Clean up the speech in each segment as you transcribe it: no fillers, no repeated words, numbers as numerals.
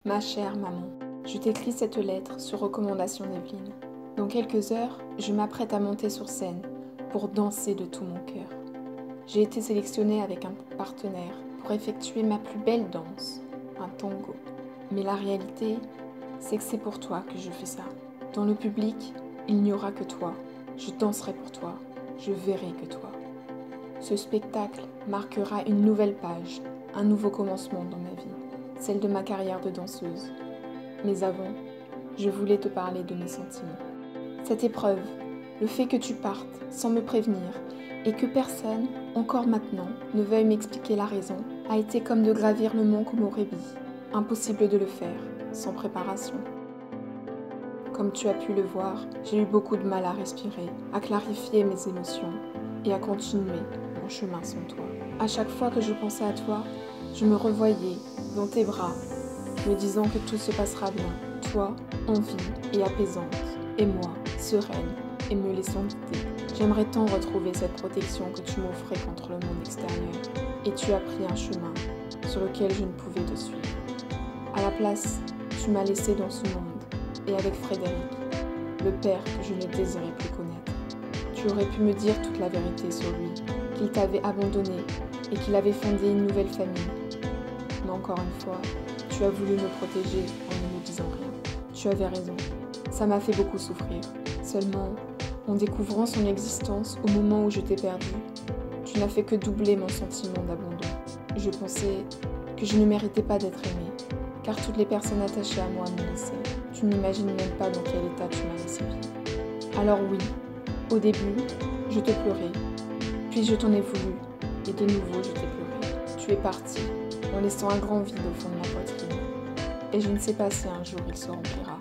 Ma chère maman, je t'écris cette lettre sur recommandation d'Evelyne. Dans quelques heures, je m'apprête à monter sur scène pour danser de tout mon cœur. J'ai été sélectionnée avec un partenaire pour effectuer ma plus belle danse, un tango. Mais la réalité, c'est que c'est pour toi que je fais ça. Dans le public, il n'y aura que toi. Je danserai pour toi. Je verrai que toi. Ce spectacle marquera une nouvelle page, un nouveau commencement dans ma vie, celle de ma carrière de danseuse. Mais avant, je voulais te parler de mes sentiments. Cette épreuve, le fait que tu partes sans me prévenir et que personne, encore maintenant, ne veuille m'expliquer la raison, a été comme de gravir le mont Komorebi. Impossible de le faire sans préparation. Comme tu as pu le voir, j'ai eu beaucoup de mal à respirer, à clarifier mes émotions et à continuer mon chemin sans toi. À chaque fois que je pensais à toi, je me revoyais dans tes bras, me disant que tout se passera bien. Toi, en vie et apaisante, et moi, sereine et me laissant guider. J'aimerais tant retrouver cette protection que tu m'offrais contre le monde extérieur. Et tu as pris un chemin sur lequel je ne pouvais te suivre. À la place, tu m'as laissé dans ce monde, et avec Frédéric, le père que je ne désirais plus connaître. Tu aurais pu me dire toute la vérité sur lui, qu'il t'avait abandonné et qu'il avait fondé une nouvelle famille. Mais encore une fois, tu as voulu me protéger en ne me disant rien. Tu avais raison, ça m'a fait beaucoup souffrir. Seulement, en découvrant son existence au moment où je t'ai perdue, tu n'as fait que doubler mon sentiment d'abandon. Je pensais que je ne méritais pas d'être aimée, car toutes les personnes attachées à moi m'ont laissé. Tu n'imagines même pas dans quel état tu m'as laissé vivre. Alors oui, au début, je te pleurais, puis je t'en ai voulu, et de nouveau je t'ai pleuré. Tu es parti, en laissant un grand vide au fond de ma poitrine, et je ne sais pas si un jour il se remplira.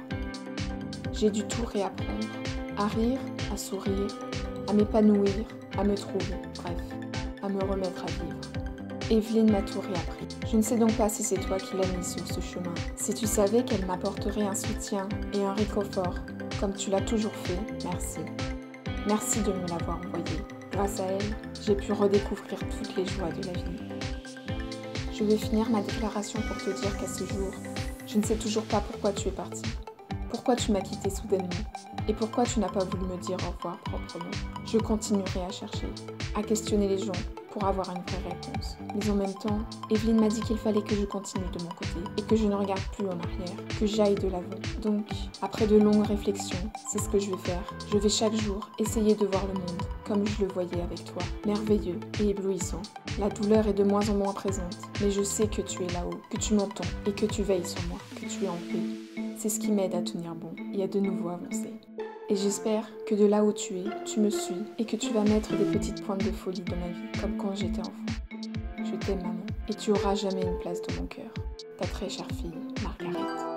J'ai dû tout réapprendre, à rire, à sourire, à m'épanouir, à me trouver, bref, à me remettre à vivre. Evelyne m'a tout réappris. Je ne sais donc pas si c'est toi qui l'as mise sur ce chemin. Si tu savais qu'elle m'apporterait un soutien et un réconfort, comme tu l'as toujours fait, merci. Merci de me l'avoir envoyée. Grâce à elle, j'ai pu redécouvrir toutes les joies de la vie. Je vais finir ma déclaration pour te dire qu'à ce jour, je ne sais toujours pas pourquoi tu es partie. Pourquoi tu m'as quittée soudainement? Et pourquoi tu n'as pas voulu me dire au revoir proprement? Je continuerai à chercher, à questionner les gens pour avoir une vraie réponse. Mais en même temps, Evelyne m'a dit qu'il fallait que je continue de mon côté et que je ne regarde plus en arrière, que j'aille de l'avant. Donc, après de longues réflexions, c'est ce que je vais faire. Je vais chaque jour essayer de voir le monde comme je le voyais avec toi, merveilleux et éblouissant. La douleur est de moins en moins présente, mais je sais que tu es là-haut, que tu m'entends et que tu veilles sur moi, que tu es en paix. C'est ce qui m'aide à tenir bon et à de nouveau avancer. Et j'espère que de là où tu es, tu me suis et que tu vas mettre des petites pointes de folie dans ma vie, comme quand j'étais enfant. Je t'aime maman, et tu auras jamais une place dans mon cœur. Ta très chère fille, Margaret.